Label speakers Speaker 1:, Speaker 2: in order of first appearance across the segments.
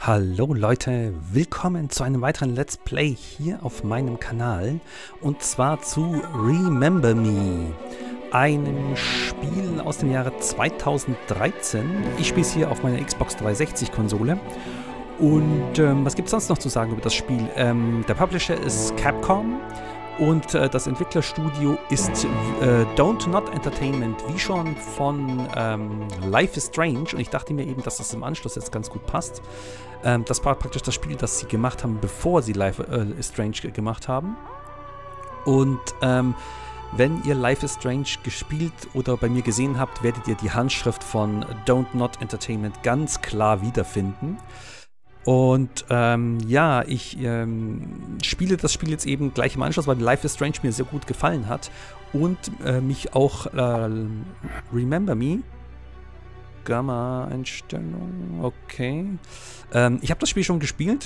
Speaker 1: Hallo Leute, willkommen zu einem weiteren Let's Play hier auf meinem Kanal und zwar zu Remember Me, einem Spiel aus dem Jahre 2013. Ich spiele es hier auf meiner Xbox 360 Konsole und was gibt es sonst noch zu sagen über das Spiel? Der Publisher ist Capcom und das Entwicklerstudio ist Don't Not Entertainment, wie schon von Life is Strange, und ich dachte mir eben, dass das im Anschluss jetzt ganz gut passt. Das war praktisch das Spiel, das sie gemacht haben, bevor sie Life is Strange gemacht haben. Und wenn ihr Life is Strange gespielt oder bei mir gesehen habt, werdet ihr die Handschrift von Don't Not Entertainment ganz klar wiederfinden. Und ja, ich spiele das Spiel jetzt eben gleich im Anschluss, weil Life is Strange mir sehr gut gefallen hat und mich auch Remember Me, Gamma-Einstellung, okay. Ich habe das Spiel schon gespielt.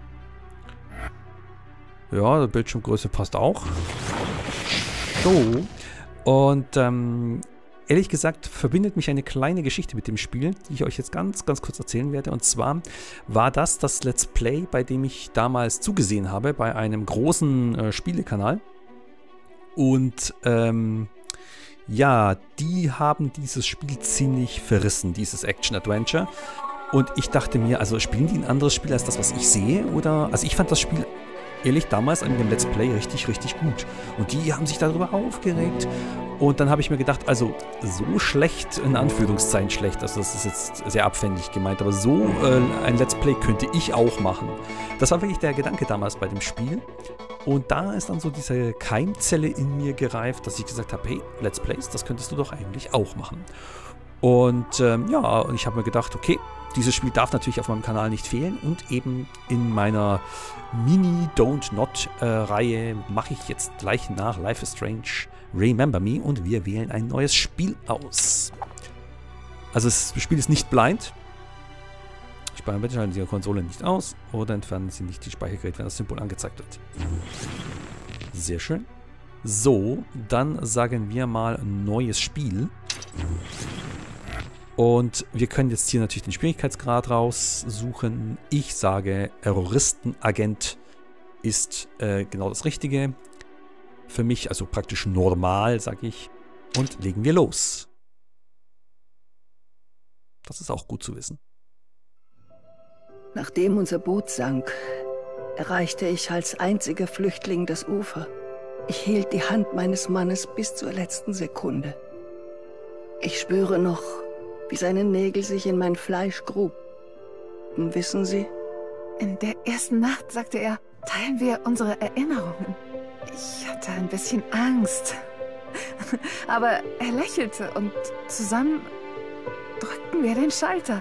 Speaker 1: Ja, die Bildschirmgröße passt auch. So. Und ehrlich gesagt verbindet mich eine kleine Geschichte mit dem Spiel, die ich euch jetzt ganz kurz erzählen werde. Und zwar war das Let's Play, bei dem ich damals zugesehen habe, bei einem großen Spielekanal. Und ja, die haben dieses Spiel ziemlich verrissen, dieses Action-Adventure. Und ich dachte mir, also spielen die ein anderes Spiel als das, was ich sehe? Oder? Also ich fand das Spiel ehrlich damals an dem Let's Play richtig gut. Und die haben sich darüber aufgeregt. Und dann habe ich mir gedacht, also so schlecht, in Anführungszeichen schlecht, also das ist jetzt sehr abfällig gemeint, aber so ein Let's Play könnte ich auch machen. Das war wirklich der Gedanke damals bei dem Spiel. Und da ist dann so diese Keimzelle in mir gereift, dass ich gesagt habe, hey, Let's Plays, das könntest du doch eigentlich auch machen. Und ja, und ich habe mir gedacht, okay, dieses Spiel darf natürlich auf meinem Kanal nicht fehlen und eben in meiner Mini-Don't-Not-Reihe mache ich jetzt gleich nach Life is Strange Remember Me und wir wählen ein neues Spiel aus. Also das Spiel ist nicht blind. Bitte schalten Sie Ihre Konsole nicht aus oder entfernen Sie nicht die Speichergerät, wenn das Symbol angezeigt wird. Sehr schön. So, dann sagen wir mal neues Spiel. Und wir können jetzt hier natürlich den Schwierigkeitsgrad raussuchen. Ich sage, Terroristenagent ist genau das Richtige. Für mich also praktisch normal, sage ich. Und legen wir los. Das ist auch gut zu wissen.
Speaker 2: Nachdem unser Boot sank, erreichte ich als einziger Flüchtling das Ufer. Ich hielt die Hand meines Mannes bis zur letzten Sekunde. Ich spüre noch, wie seine Nägel sich in mein Fleisch gruben. Wissen Sie?
Speaker 3: In der ersten Nacht, sagte er, teilen wir unsere Erinnerungen. Ich hatte ein bisschen Angst. Aber er lächelte und zusammen drückten wir den Schalter.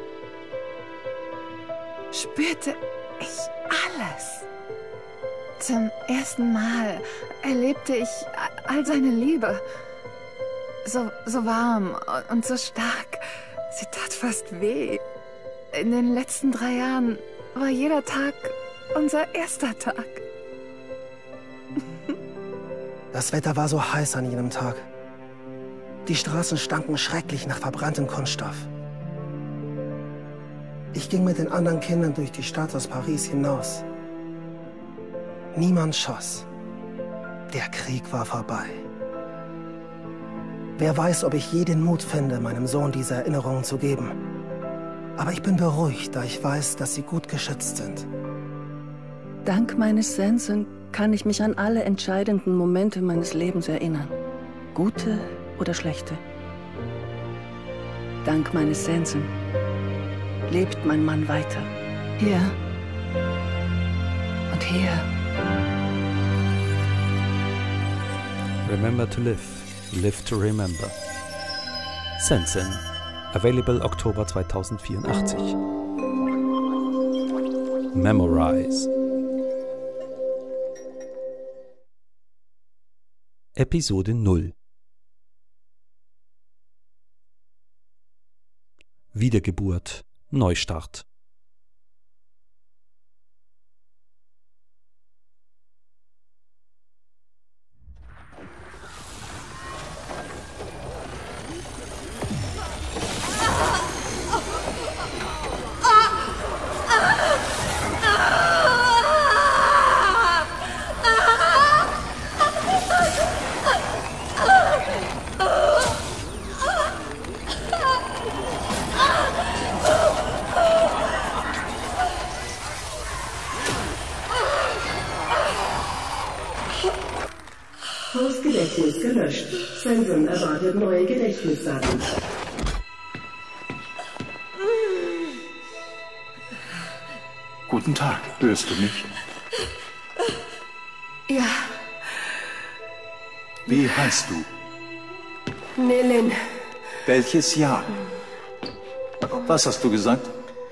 Speaker 3: Spürte ich alles. Zum ersten Mal erlebte ich all seine Liebe. So warm und so stark. Sie tat fast weh. In den letzten 3 Jahren war jeder Tag unser erster Tag.
Speaker 4: Das Wetter war so heiß an jenem Tag. Die Straßen stanken schrecklich nach verbranntem Kunststoff. Ich ging mit den anderen Kindern durch die Stadt aus Paris hinaus. Niemand schoss. Der Krieg war vorbei. Wer weiß, ob ich je den Mut finde, meinem Sohn diese Erinnerungen zu geben. Aber ich bin beruhigt, da ich weiß, dass sie gut geschützt sind.
Speaker 2: Dank meines Sensen kann ich mich an alle entscheidenden Momente meines Lebens erinnern. Gute oder schlechte. Dank meines Sensen lebt mein Mann weiter. Hier und hier.
Speaker 1: Remember to live. Live to remember. Sensen. Available Oktober 2084. Memorize. Episode 0. Wiedergeburt. Neustart.
Speaker 5: Hausgedächtnis gelöscht. Samson erwartet neue Gedächtnisdaten.
Speaker 6: Guten Tag, hörst du mich?
Speaker 3: Ja.
Speaker 6: Wie heißt du?
Speaker 5: Nilin.
Speaker 6: Welches Jahr? Was hast du gesagt?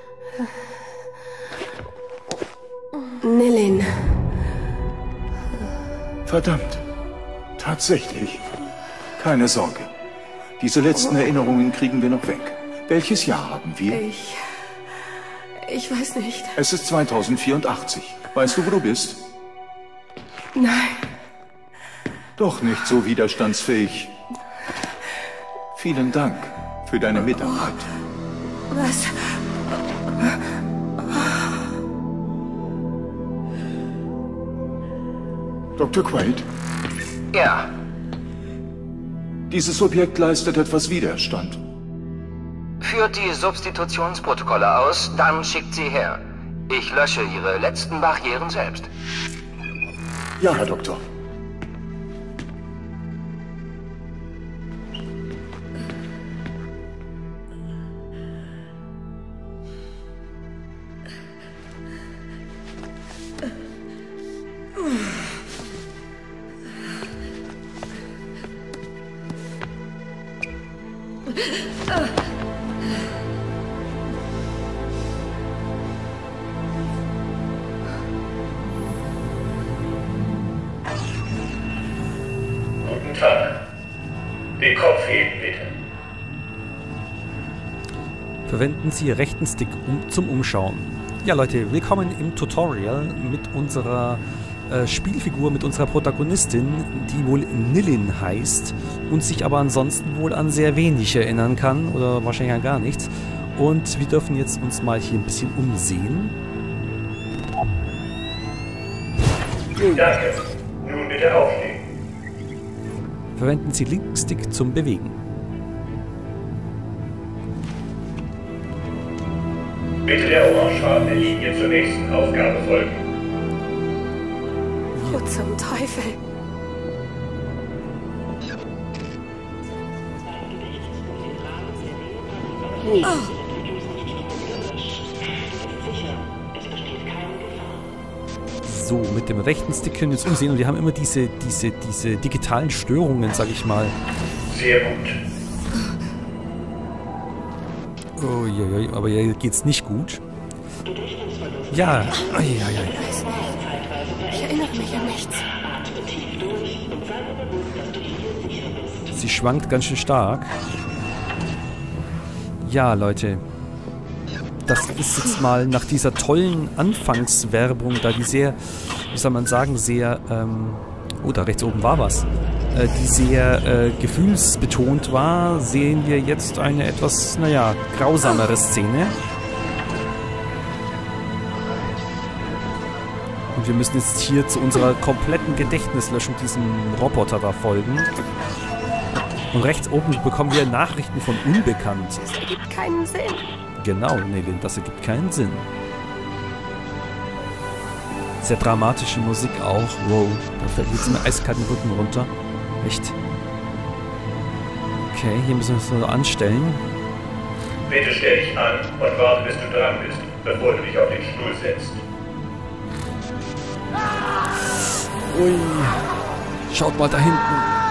Speaker 5: Nilin.
Speaker 6: Verdammt. Tatsächlich. Keine Sorge. Diese letzten Erinnerungen kriegen wir noch weg. Welches Jahr haben wir?
Speaker 5: Ich weiß nicht.
Speaker 6: Es ist 2084. Weißt du, wo du bist?
Speaker 5: Nein.
Speaker 6: Doch nicht so widerstandsfähig. Vielen Dank für deine Mitarbeit.
Speaker 5: Was?
Speaker 6: Dr. Quaid?
Speaker 7: Ja.
Speaker 6: Dieses Objekt leistet etwas Widerstand.
Speaker 7: Führt die Substitutionsprotokolle aus, dann schickt sie her. Ich lösche Ihre letzten Barrieren selbst.
Speaker 6: Ja, Herr Doktor.
Speaker 8: Guten Tag. Den Kopf heben, bitte.
Speaker 1: Verwenden Sie rechten Stick zum Umschauen. Ja Leute, willkommen im Tutorial mit unserer Spielfigur, mit unserer Protagonistin, die wohl Nilin heißt und sich aber ansonsten wohl an sehr wenig erinnern kann oder wahrscheinlich an gar nichts. Und wir dürfen jetzt uns mal hier ein bisschen umsehen.
Speaker 8: Danke. Nun bitte aufstehen.
Speaker 1: Verwenden Sie linken Stick zum Bewegen.
Speaker 8: Bitte der orangefarbene Linie zur nächsten Aufgabe folgen.
Speaker 5: Wo zum Teufel?
Speaker 1: So, mit dem rechten Stick können wir uns umsehen und wir haben immer diese digitalen Störungen, sag ich mal.
Speaker 8: Sehr gut.
Speaker 1: Oh, ja, aber hier geht's nicht gut. Ja,
Speaker 5: Ich erinnere mich an nichts.
Speaker 1: Sie schwankt ganz schön stark. Ja, Leute. Das ist jetzt mal nach dieser tollen Anfangswerbung, da die sehr, wie soll man sagen, sehr, oh, da rechts oben war was, die sehr gefühlsbetont war, sehen wir jetzt eine etwas, naja, grausamere Szene. Und wir müssen jetzt hier zu unserer kompletten Gedächtnislöschung diesem Roboter da folgen. Und rechts oben bekommen wir Nachrichten von Unbekannt.
Speaker 5: Das ergibt keinen Sinn.
Speaker 1: Genau, Nilin, das ergibt keinen Sinn. Sehr dramatische Musik auch. Wow, da fällt jetzt mir eiskalt den Rücken runter. Echt. Okay, hier müssen wir uns nur anstellen.
Speaker 8: Bitte stell dich an und warte, bis du dran bist, bevor du dich auf den Stuhl setzt.
Speaker 1: Ui. Schaut mal da hinten.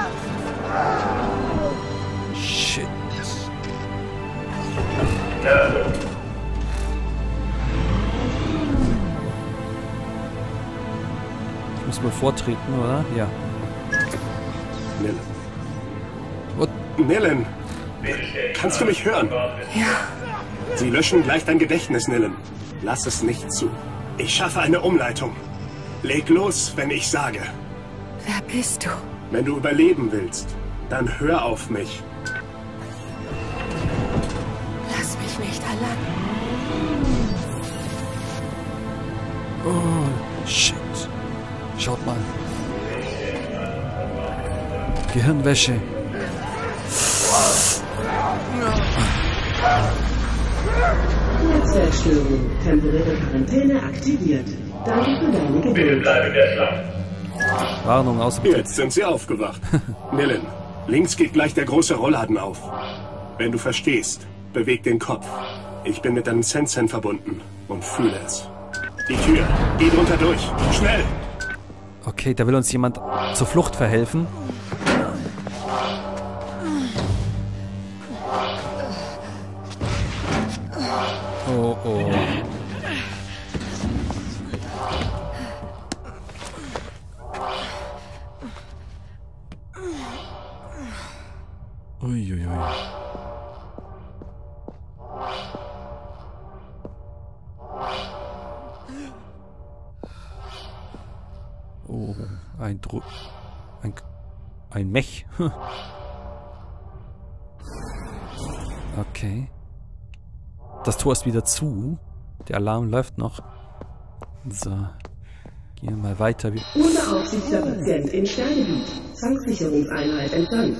Speaker 1: Shit.
Speaker 8: Na,
Speaker 1: Ich muss mal vortreten, oder? Ja.
Speaker 9: Nilin.
Speaker 1: What?
Speaker 9: Nilin,
Speaker 8: bitte stell dich
Speaker 9: kannst
Speaker 8: an
Speaker 9: du mich hören?
Speaker 8: und warte, bis du
Speaker 9: Sie löschen gleich dein Gedächtnis, Nilin. Lass es nicht zu. Ich schaffe eine Umleitung. Leg los, wenn ich sage.
Speaker 5: Wer bist du?
Speaker 9: Wenn du überleben willst, dann hör auf mich.
Speaker 5: Lass mich nicht allein.
Speaker 1: Oh, shit. Schaut mal. Gehirnwäsche.
Speaker 5: Netzwerkstörung. Temporäre Quarantäne aktiviert. Danke für deine
Speaker 8: bitte
Speaker 5: Geduld.
Speaker 8: bleib in der Schlange.
Speaker 1: Warnung, außer Betrieb.
Speaker 9: Jetzt sind sie aufgewacht. Nillen, links geht gleich der große Rollladen auf. Wenn du verstehst, beweg den Kopf. Ich bin mit deinem Sensen verbunden und fühle es. Die Tür, geh drunter durch. Schnell!
Speaker 1: Okay, da will uns jemand zur Flucht verhelfen. Oh, oh. Uiuiui. Oh, ein Mech. Okay. Das Tor ist wieder zu. Der Alarm läuft noch. So. Gehen wir mal weiter.
Speaker 10: Unbeaufsichtigter Patient in Sterngebiet. Zwangssicherungseinheit entsandt.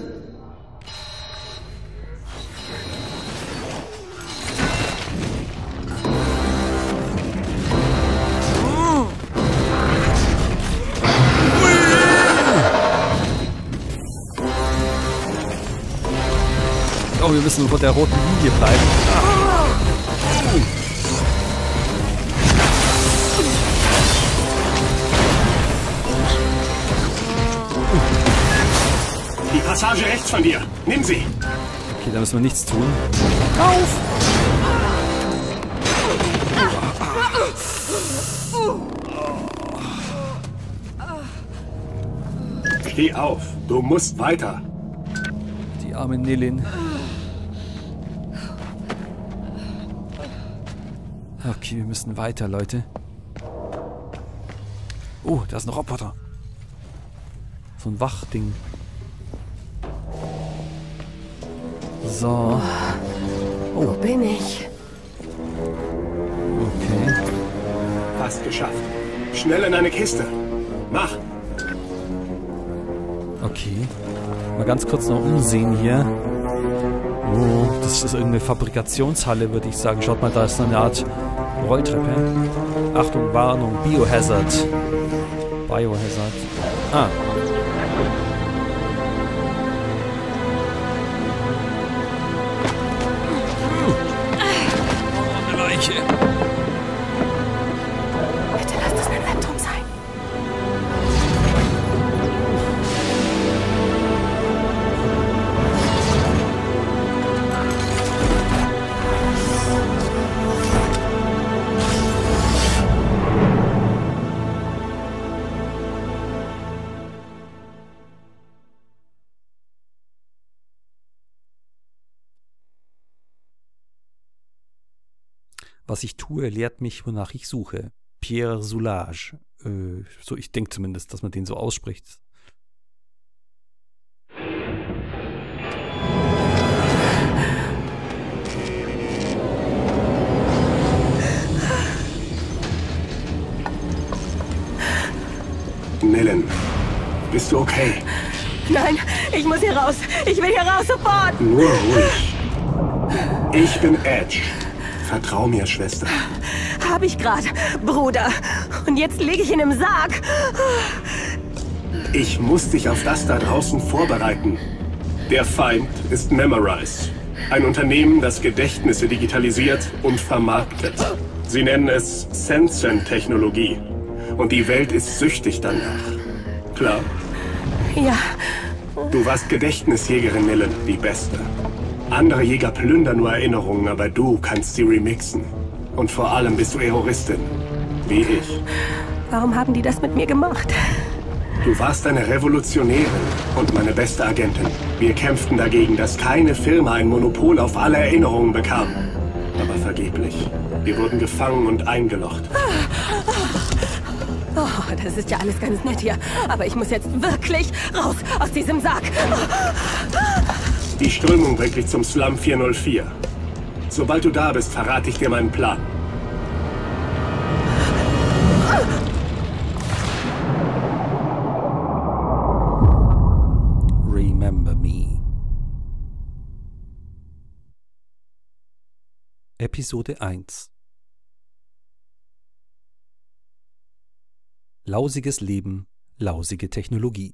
Speaker 1: Oh, wir müssen vor der roten Linie bleiben.
Speaker 9: Die Passage rechts von dir. Nimm sie.
Speaker 1: Okay, da müssen wir nichts tun. Auf!
Speaker 9: Steh auf. Du musst weiter.
Speaker 1: Die arme Nilin. Okay, wir müssen weiter, Leute. Oh, da ist ein Roboter. So ein Wachding. So.
Speaker 5: Oh. Wo bin ich?
Speaker 1: Okay.
Speaker 9: Fast geschafft. Schnell in eine Kiste. Mach.
Speaker 1: Okay. Mal ganz kurz noch umsehen hier. Oh, das ist irgendeine Fabrikationshalle, würde ich sagen. Schaut mal, da ist so eine Art Rolltreppe. Achtung, Warnung, Biohazard. Biohazard. Ah. Oh, eine Leiche.
Speaker 5: Bitte lass das ein Albtraum sein.
Speaker 1: Was ich tue, lehrt mich, wonach ich suche. Pierre Soulages. So, ich denke zumindest, dass man den so ausspricht.
Speaker 9: Nillen, bist du okay?
Speaker 5: Nein, ich muss hier raus. Ich will hier raus, sofort.
Speaker 9: Nur ruhig. Ich bin Edge. Vertrau mir, Schwester.
Speaker 5: Hab ich grad, Bruder. Und jetzt liege ich in einem Sarg.
Speaker 9: Ich muss dich auf das da draußen vorbereiten. Der Feind ist Memorize. Ein Unternehmen, das Gedächtnisse digitalisiert und vermarktet. Sie nennen es Sensen-Technologie. Und die Welt ist süchtig danach. Klar?
Speaker 5: Ja.
Speaker 9: Du warst Gedächtnisjägerin, Nillen, die Beste. Andere Jäger plündern nur Erinnerungen, aber du kannst sie remixen. Und vor allem bist du Terroristin. Wie ich.
Speaker 5: Warum haben die das mit mir gemacht?
Speaker 9: Du warst eine Revolutionärin und meine beste Agentin. Wir kämpften dagegen, dass keine Firma ein Monopol auf alle Erinnerungen bekam. Aber vergeblich. Wir wurden gefangen und eingelocht.
Speaker 5: Oh, das ist ja alles ganz nett hier. Aber ich muss jetzt wirklich raus aus diesem Sarg.
Speaker 9: Die Strömung bringt dich zum Slum 404. Sobald du da bist, verrate ich dir meinen Plan.
Speaker 1: Remember me. Episode 1. Lausiges Leben lausige Technologie.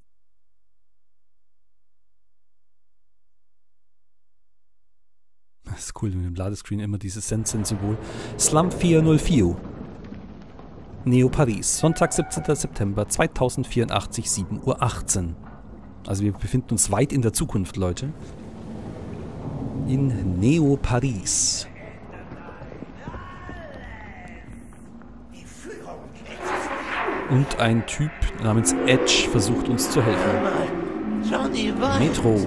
Speaker 1: Das ist cool, mit dem Ladescreen immer dieses Sensen-Symbol. Slum 404. Neo Paris, Sonntag, 17. September 2084, 7:18 Uhr. Also wir befinden uns weit in der Zukunft, Leute. In Neo Paris. Und ein Typ namens Edge versucht uns zu helfen. Metro.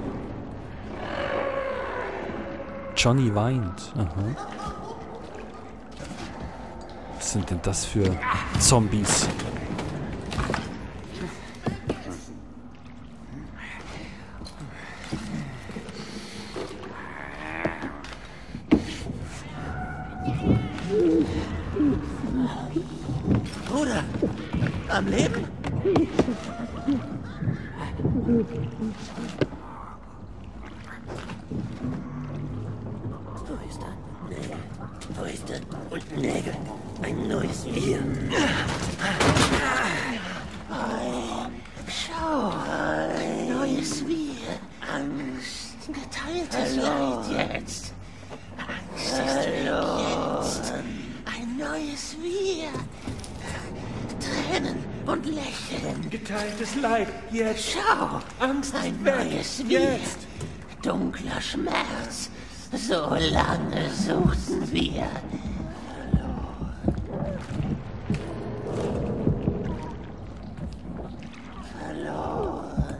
Speaker 1: Johnny weint. Aha. Was sind denn das für Zombies?
Speaker 11: Bruder, am Leben? Fäuste und Nägel. Ein neues Wir. Schau, ein neues Wir. Angst. Geteiltes Leid jetzt. Angst ist jetzt. Ein neues Wir. Tränen und Lächeln.
Speaker 12: Geteiltes Leid jetzt.
Speaker 11: Schau,
Speaker 12: Angst
Speaker 11: ein
Speaker 12: ist weg.
Speaker 11: neues Wir.
Speaker 12: Jetzt.
Speaker 11: Dunkler Schmerz. So lange suchten wir. Verloren.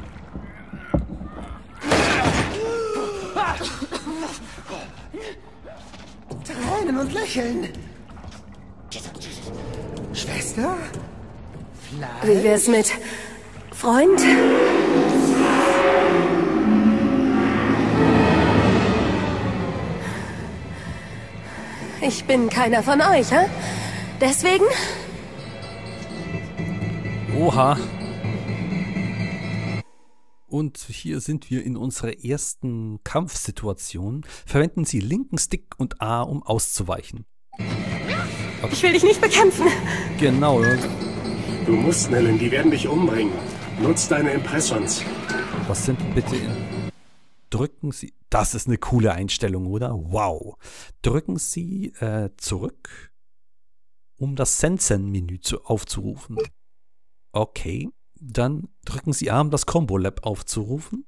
Speaker 4: Tränen und Lächeln. Schwester? Fleisch?
Speaker 5: Wie wär's mit Freund? Ich bin keiner von euch, hä? Deswegen?
Speaker 1: Oha. Und hier sind wir in unserer ersten Kampfsituation. Verwenden Sie linken Stick und A, um auszuweichen.
Speaker 5: Okay. Ich will dich nicht bekämpfen.
Speaker 1: Genau.
Speaker 9: Du musst, Nellen, die werden dich umbringen. Nutz deine Impressons.
Speaker 1: Was sind bitte in... Drücken Sie... Das ist eine coole Einstellung, oder? Wow. Drücken Sie zurück, um das Sensen-Menü aufzurufen. Okay. Dann drücken Sie A, um das Combo Lab aufzurufen.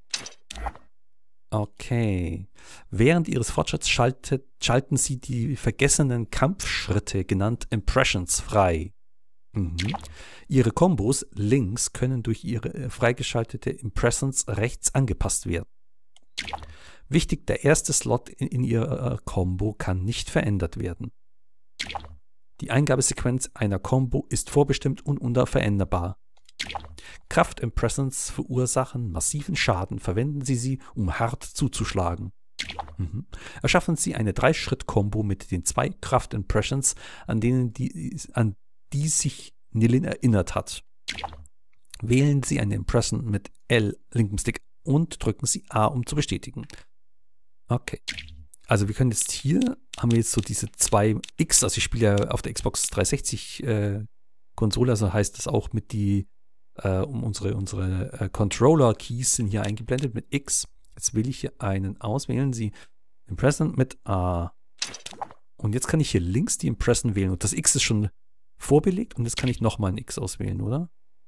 Speaker 1: Okay. Während Ihres Fortschritts schalten Sie die vergessenen Kampfschritte, genannt Impressions, frei. Ihre Kombos links können durch Ihre freigeschaltete Impressions rechts angepasst werden. Wichtig, der erste Slot in Ihrer Combo kann nicht verändert werden. Die Eingabesequenz einer Combo ist vorbestimmt und unveränderbar. Kraftimpressions verursachen massiven Schaden. Verwenden Sie sie, um hart zuzuschlagen. Erschaffen Sie eine 3-Schritt-Kombo mit den 2 Kraftimpressions, an die sich Nilin erinnert hat. Wählen Sie eine Impression mit L, linkem Stick, und drücken Sie A, um zu bestätigen. Okay. Also wir können jetzt hier, haben wir jetzt so diese 2 X, also ich spiele ja auf der Xbox 360 Konsole, also heißt das auch mit die, unsere Controller-Keys sind hier eingeblendet mit X. Jetzt will ich hier einen auswählen. Sie Impression mit A. Und jetzt kann ich hier links die Impression wählen. Und das X ist schon vorbelegt. Und jetzt kann ich nochmal ein X auswählen, oder?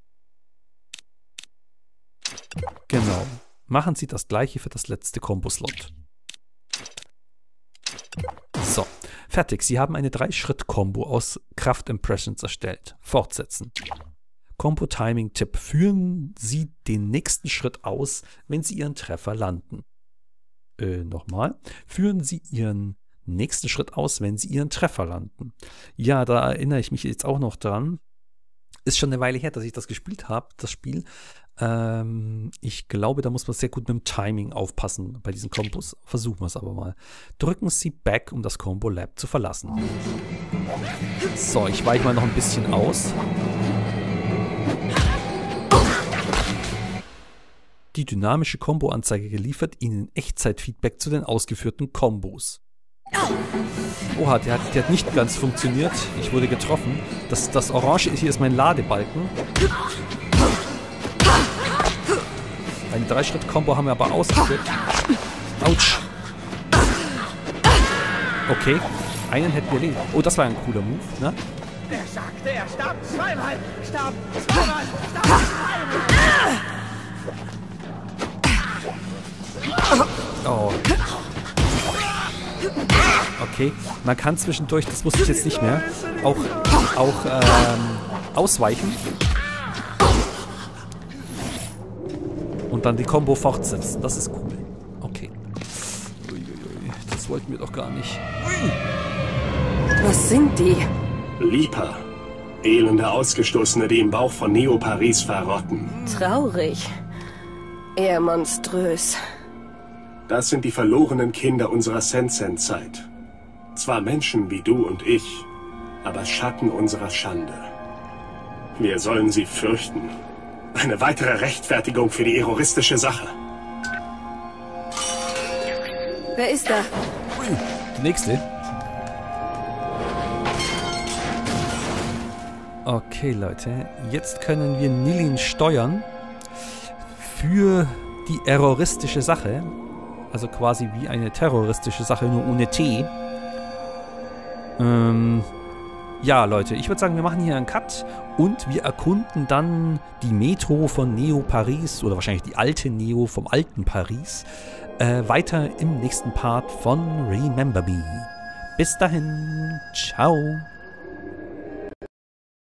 Speaker 1: Genau. Machen Sie das gleiche für das letzte Combo-Slot. So, fertig. Sie haben eine 3-Schritt-Kombo aus Kraft-Impressions erstellt. Fortsetzen. Combo-Timing-Tipp. Führen Sie den nächsten Schritt aus, wenn Sie Ihren Treffer landen. Nochmal. Führen Sie Ihren nächsten Schritt aus, wenn Sie Ihren Treffer landen. Ja, da erinnere ich mich jetzt auch noch dran. Ist schon eine Weile her, dass ich das gespielt habe, das Spiel. Ich glaube, da muss man sehr gut mit dem Timing aufpassen bei diesen Kombos. Versuchen wir es aber mal. Drücken Sie Back, um das Combo Lab zu verlassen. So, ich weiche mal noch ein bisschen aus. Die dynamische Combo-Anzeige liefert Ihnen Echtzeit-Feedback zu den ausgeführten Kombos. Oha, der hat nicht ganz funktioniert. Ich wurde getroffen. Das Orange hier ist mein Ladebalken. Eine 3-Schritt-Kombo haben wir aber ausgeführt. Autsch. Okay, einen hätten wir erledigt. Oh, das war ein cooler Move, ne?
Speaker 12: Der sagte, er starb zweimal. Starb zweimal. Starb zweimal.
Speaker 1: Oh. Okay, man kann zwischendurch, das wusste ich jetzt nicht mehr, auch ausweichen. Und dann die Combo fortsetzen. Das ist cool. Okay. Uiuiui, das wollten wir doch gar nicht. Ui.
Speaker 5: Was sind die?
Speaker 9: Leaper. Elende Ausgestoßene, die im Bauch von Neo Paris verrotten.
Speaker 5: Traurig. Eher monströs.
Speaker 9: Das sind die verlorenen Kinder unserer Sensen-Zeit. Zwar Menschen wie du und ich, aber Schatten unserer Schande. Wir sollen sie fürchten. Eine weitere Rechtfertigung für die terroristische Sache.
Speaker 5: Wer ist da?
Speaker 1: Die nächste. Okay, Leute. Jetzt können wir Nilin steuern für die terroristische Sache. Also quasi wie eine terroristische Sache, nur ohne T. Ja, Leute, ich würde sagen, wir machen hier einen Cut und wir erkunden dann die Metro von Neo Paris oder wahrscheinlich die alte Neo vom alten Paris weiter im nächsten Part von Remember Me. Bis dahin, ciao.